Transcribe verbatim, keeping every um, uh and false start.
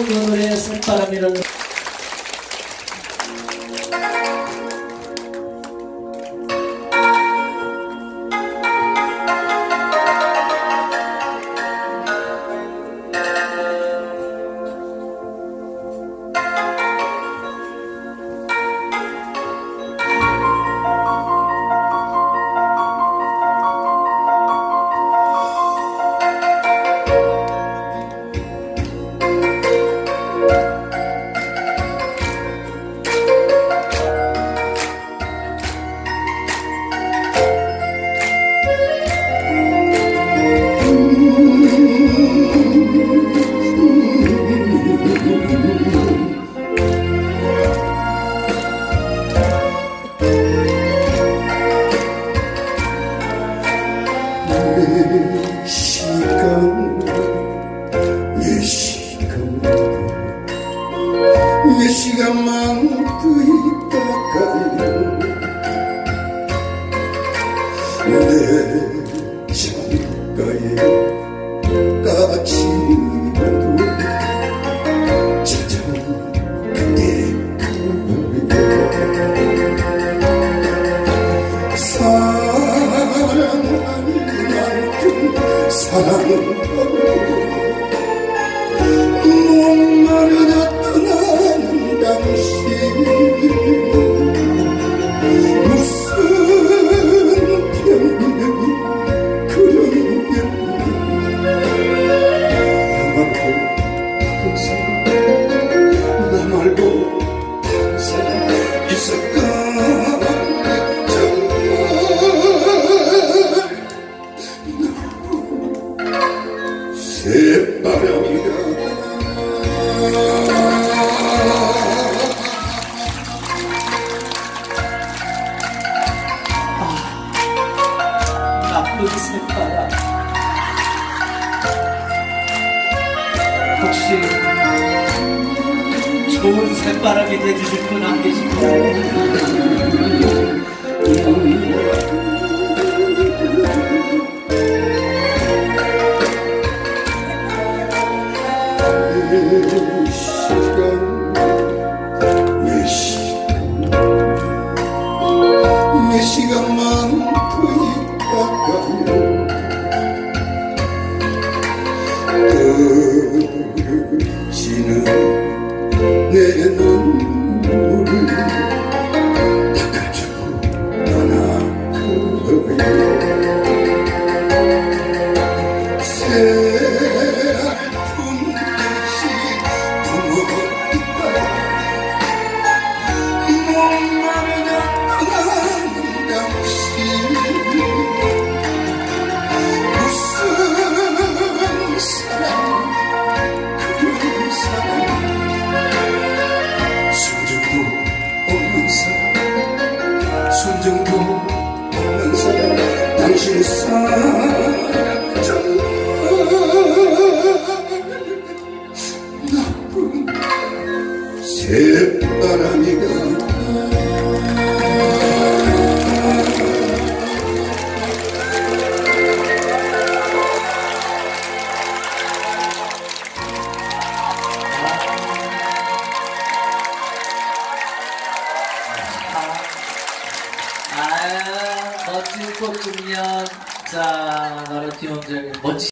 노래의 새바람이라는 몇 시간만 더 있다가요 내 창가에 까치도 찾아온 그대 그대여 사랑하는 만큼 사랑하고 목마르다 떠나는 당신 무슨 변명이 그런 변명 나 말고 다른 사람 있을까 정말 새바람이가 나쁜 새바람. 혹시 좋은 새바람이 돼주실 분 안 계신가요? 몇 시간 몇 시간 몇 시간만 더 있다가요 떨어지는 내 눈물을 닦아주고 떠나고요 순정도 없는 사람 당신 사랑 정말 나쁜 새바람이가